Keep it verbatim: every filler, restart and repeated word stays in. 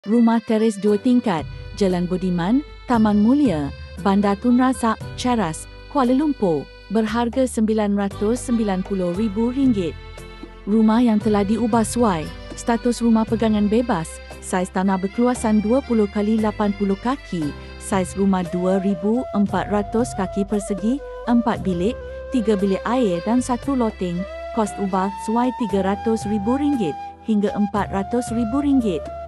Rumah teres dua tingkat, Jalan Budiman, Taman Mulia, Bandar Tun Razak, Cheras, Kuala Lumpur, berharga sembilan ratus sembilan puluh ribu ringgit. Rumah yang telah diubah suai, status rumah pegangan bebas, saiz tanah berkeluasan dua puluh kali lapan puluh kaki, saiz rumah dua ribu empat ratus kaki persegi, empat bilik, tiga bilik air dan satu loteng, kos ubah suai tiga ratus ribu ringgit hingga empat ratus ribu ringgit.